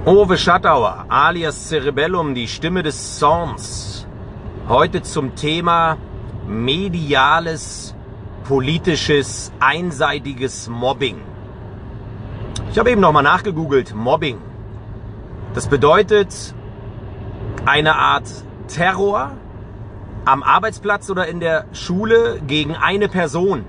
Uwe Schattauer alias Cerebellum, die Stimme des Zorns. Heute zum Thema mediales, politisches, einseitiges Mobbing. Ich habe eben nochmal nachgegoogelt, Mobbing. Das bedeutet eine Art Terror am Arbeitsplatz oder in der Schule gegen eine Person,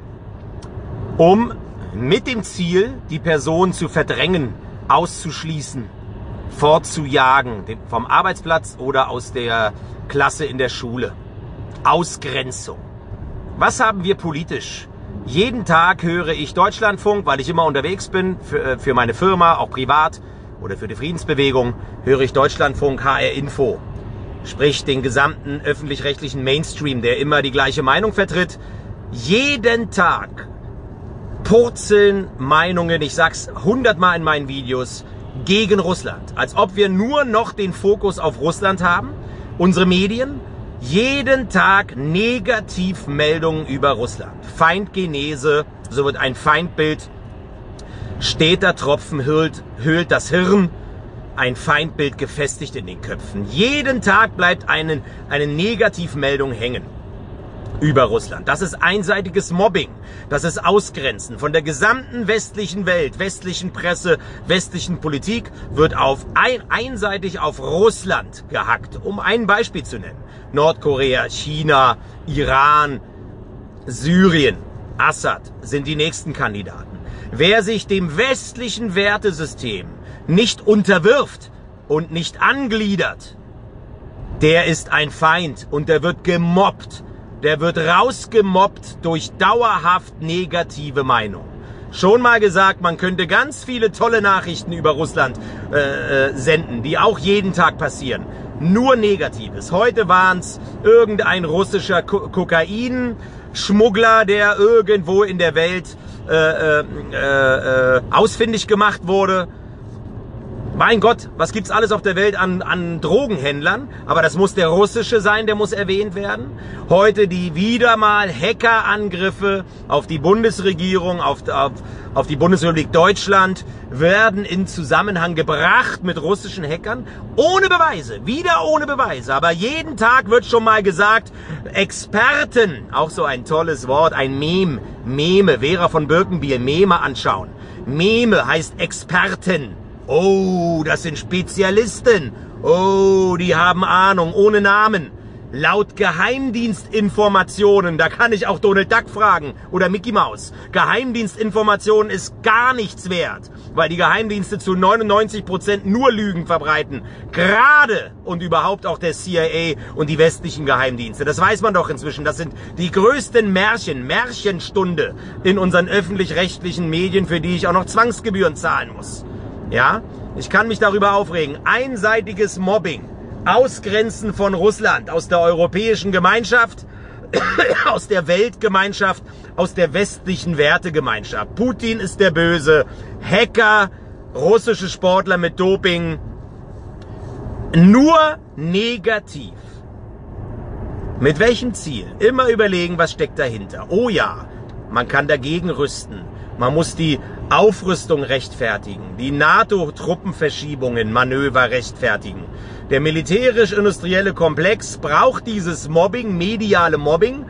um mit dem Ziel, die Person zu verdrängen, auszuschließen, fortzujagen, vom Arbeitsplatz oder aus der Klasse in der Schule. Ausgrenzung. Was haben wir politisch? Jeden Tag höre ich Deutschlandfunk, weil ich immer unterwegs bin, für meine Firma, auch privat oder für die Friedensbewegung, höre ich Deutschlandfunk HR Info. Sprich den gesamten öffentlich-rechtlichen Mainstream, der immer die gleiche Meinung vertritt. Jeden Tag purzeln Meinungen, ich sag's 100-mal in meinen Videos, gegen Russland. Als ob wir nur noch den Fokus auf Russland haben. Unsere Medien, jeden Tag Negativmeldungen über Russland. Feindgenese, so wird ein Feindbild, steter Tropfen höhlt das Hirn, ein Feindbild gefestigt in den Köpfen. Jeden Tag bleibt eine Negativmeldung hängen über Russland. Das ist einseitiges Mobbing. Das ist Ausgrenzen. Von der gesamten westlichen Welt, westlichen Presse, westlichen Politik wird einseitig auf Russland gehackt. Um ein Beispiel zu nennen. Nordkorea, China, Iran, Syrien, Assad sind die nächsten Kandidaten. Wer sich dem westlichen Wertesystem nicht unterwirft und nicht angliedert, der ist ein Feind und der wird gemobbt. Der wird rausgemobbt durch dauerhaft negative Meinung. Schon mal gesagt, man könnte ganz viele tolle Nachrichten über Russland senden, die auch jeden Tag passieren. Nur Negatives. Heute waren es irgendein russischer Kokainschmuggler, der irgendwo in der Welt ausfindig gemacht wurde. Mein Gott, was gibt's alles auf der Welt an Drogenhändlern? Aber das muss der russische sein, der muss erwähnt werden. Heute die wieder mal Hackerangriffe auf die Bundesregierung, auf die Bundesrepublik Deutschland werden in Zusammenhang gebracht mit russischen Hackern. Ohne Beweise, wieder ohne Beweise. Aber jeden Tag wird schon mal gesagt, Experten, auch so ein tolles Wort, ein Meme, Vera von Birkenbiel, Meme anschauen. Meme heißt Experten. Oh, das sind Spezialisten. Oh, die haben Ahnung, ohne Namen. Laut Geheimdienstinformationen, da kann ich auch Donald Duck fragen oder Mickey Mouse. Geheimdienstinformationen ist gar nichts wert, weil die Geheimdienste zu 99% nur Lügen verbreiten. Gerade und überhaupt auch der CIA und die westlichen Geheimdienste. Das weiß man doch inzwischen. Das sind die größten Märchenstunde in unseren öffentlich-rechtlichen Medien, für die ich auch noch Zwangsgebühren zahlen muss. Ja, ich kann mich darüber aufregen. Einseitiges Mobbing, Ausgrenzen von Russland aus der europäischen Gemeinschaft, aus der Weltgemeinschaft, aus der westlichen Wertegemeinschaft. Putin ist der Böse, Hacker, russische Sportler mit Doping. Nur negativ. Mit welchem Ziel? Immer überlegen, was steckt dahinter. Oh ja, man kann dagegen rüsten. Man muss die Aufrüstung rechtfertigen, die NATO-Truppenverschiebungen, Manöver rechtfertigen. Der militärisch-industrielle Komplex braucht dieses Mobbing, mediale Mobbing,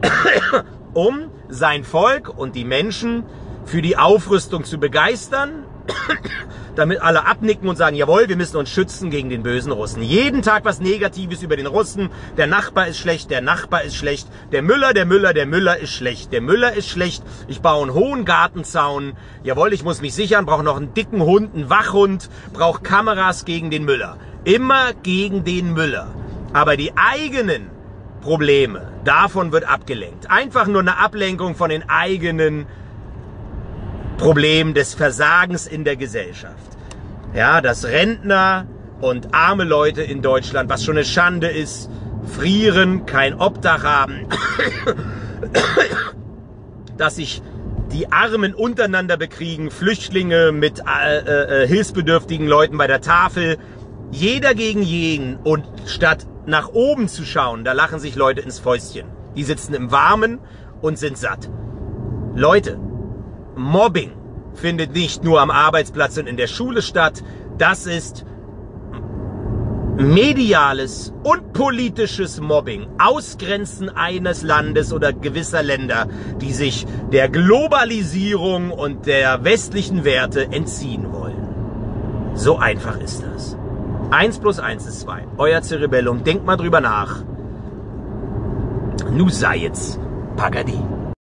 um sein Volk und die Menschen für die Aufrüstung zu begeistern, damit alle abnicken und sagen, jawohl, wir müssen uns schützen gegen den bösen Russen. Jeden Tag was Negatives über den Russen. Der Nachbar ist schlecht, der Nachbar ist schlecht. Der Müller ist schlecht. Der Müller ist schlecht. Ich baue einen hohen Gartenzaun. Jawohl, ich muss mich sichern, brauche noch einen dicken Hund, einen Wachhund, brauche Kameras gegen den Müller. Immer gegen den Müller. Aber die eigenen Probleme, davon wird abgelenkt. Einfach nur eine Ablenkung von den eigenen Problem des Versagens in der Gesellschaft. Ja, dass Rentner und arme Leute in Deutschland, was schon eine Schande ist, frieren, kein Obdach haben, dass sich die Armen untereinander bekriegen, Flüchtlinge mit hilfsbedürftigen Leuten bei der Tafel, jeder gegen jeden, und statt nach oben zu schauen, da lachen sich Leute ins Fäustchen. Die sitzen im Warmen und sind satt. Leute, Mobbing findet nicht nur am Arbeitsplatz und in der Schule statt. Das ist mediales und politisches Mobbing, Ausgrenzen eines Landes oder gewisser Länder, die sich der Globalisierung und der westlichen Werte entziehen wollen. So einfach ist das. 1 + 1 ist 2. Euer Cerebellum, denkt mal drüber nach. Nu sei jetzt Pagadi.